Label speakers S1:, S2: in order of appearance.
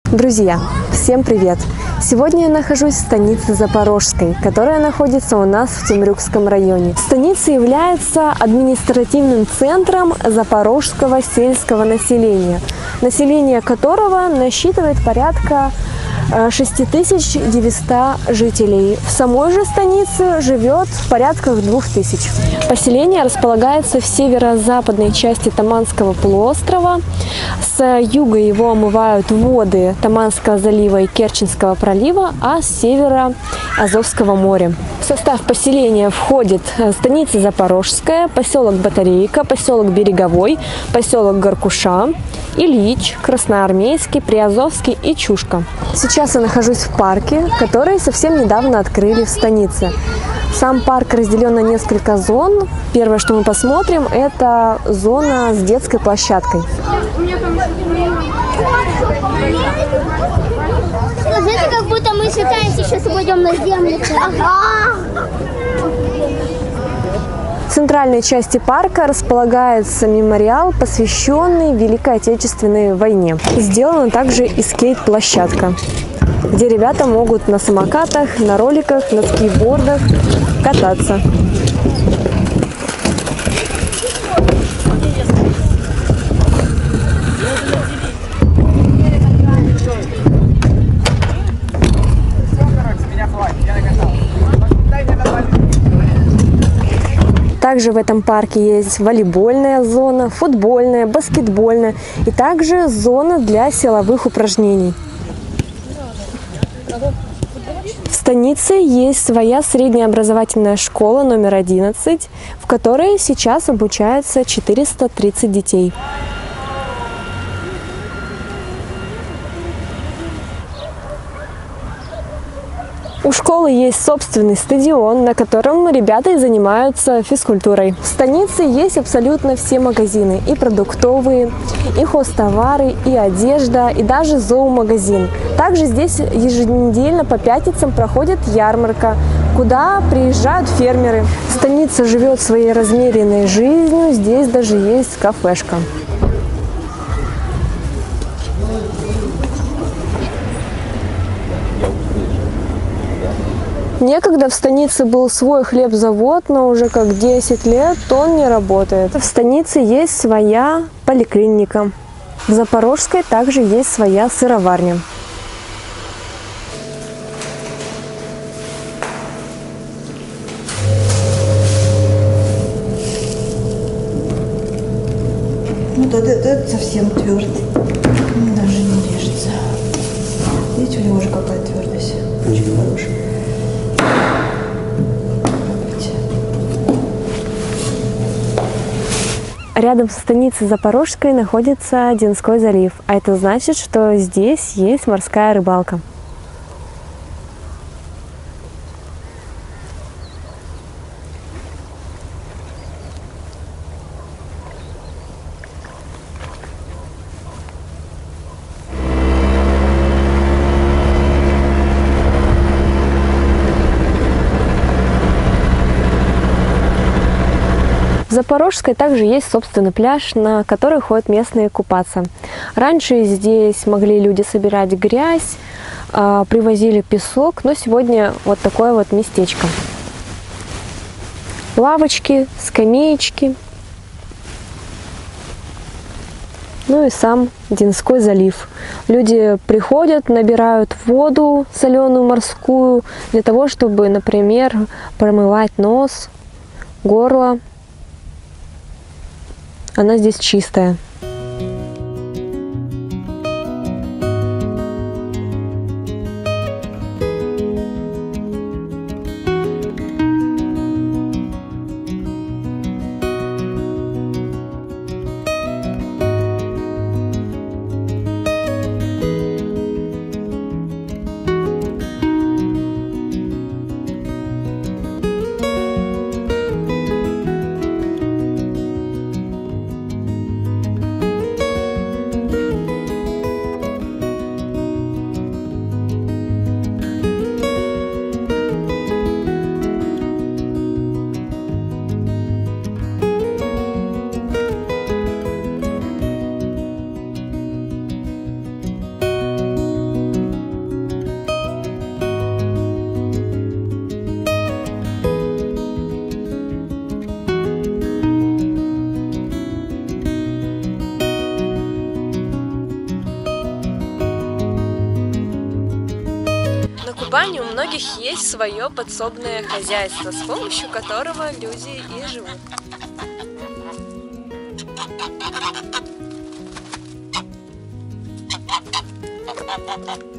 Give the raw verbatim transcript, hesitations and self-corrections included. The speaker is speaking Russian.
S1: Друзья, всем привет! Сегодня я нахожусь в станице Запорожской, которая находится у нас в Темрюкском районе. Станица является административным центром запорожского сельского населения, население которого насчитывает порядка шесть тысяч девятьсот жителей. В самой же станице живет в порядках двух тысяч. Поселение располагается в северо-западной части Таманского полуострова. С юга его омывают воды Таманского залива и Керченского пролива, а с севера – Азовского моря. В состав поселения входит станица Запорожская, поселок Батарейка, поселок Береговой, поселок Горкуша, Ильич, Красноармейский, Приазовский и Чушка. Сейчас я нахожусь в парке, который совсем недавно открыли в станице. Сам парк разделен на несколько зон. Первое, что мы посмотрим, это зона с детской площадкой.
S2: Знаете, как будто мы считаемся, сейчас упадем на землю.
S1: В центральной части парка располагается мемориал, посвященный Великой Отечественной войне. Сделана также и скейт-площадка, где ребята могут на самокатах, на роликах, на скейтбордах кататься. Также в этом парке есть волейбольная зона, футбольная, баскетбольная и также зона для силовых упражнений. В станице есть своя средняя образовательная школа номер одиннадцать, в которой сейчас обучается четыреста тридцать детей. У школы есть собственный стадион, на котором ребята и занимаются физкультурой. В станице есть абсолютно все магазины, и продуктовые, и хозтовары, и одежда, и даже зоомагазин. Также здесь еженедельно по пятницам проходит ярмарка, куда приезжают фермеры. Станица живет своей размеренной жизнью, здесь даже есть кафешка. Некогда в станице был свой хлебзавод, но уже как десять лет он не работает. В станице есть своя поликлиника. В Запорожской также есть своя сыроварня.
S3: Вот это, это совсем твердый. Даже не режется. Видите, у него уже какая твердость. Очень хорошая.
S1: Рядом со станицей Запорожской находится Динской залив, а это значит, что здесь есть морская рыбалка. В Запорожской также есть собственный пляж, на который ходят местные купаться. Раньше здесь могли люди собирать грязь, привозили песок, но сегодня вот такое вот местечко. Лавочки, скамеечки, ну и сам Динской залив. Люди приходят, набирают воду соленую морскую для того, чтобы, например, промывать нос, горло. Она здесь чистая. На Кубани у многих есть свое подсобное хозяйство, с помощью которого люди и живут. Thank you.